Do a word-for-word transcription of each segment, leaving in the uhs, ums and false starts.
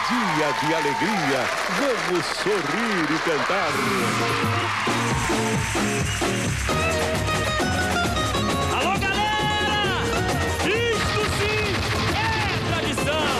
dia de alegria. Vamos sorrir e cantar. Alô, galera! Isto sim é tradição.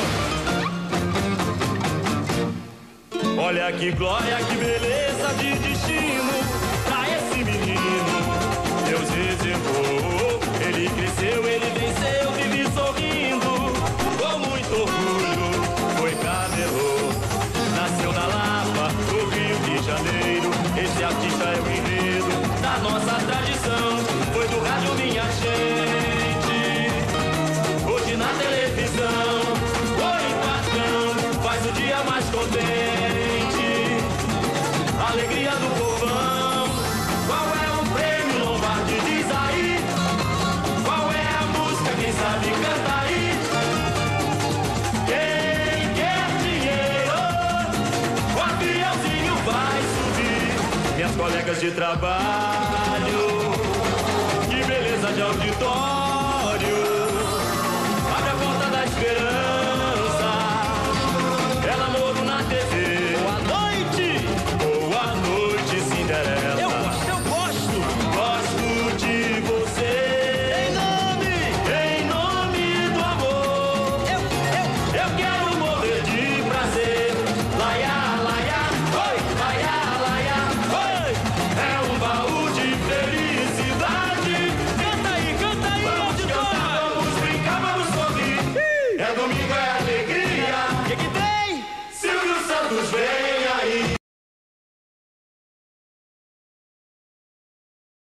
Olha que glória, que beleza de destino pra esse menino. Deus reservou, ele cresceu, ele venceu, vive sorrindo. Com muito orgulho, foi camelô. Nasceu na Lapa, no Rio de Janeiro. Esse artista é o enredo da nossa tradição. Foi do rádio, minha gente, hoje na televisão. Oi, patrão, faz o dia mais contente. Alegria do povão. Qual é o prêmio Lombardi? Diz aí. Qual é a música? Quem sabe canta aí. Quem quer dinheiro, o aviãozinho vai subir. Minhas colegas de trabalho, que beleza de auditório.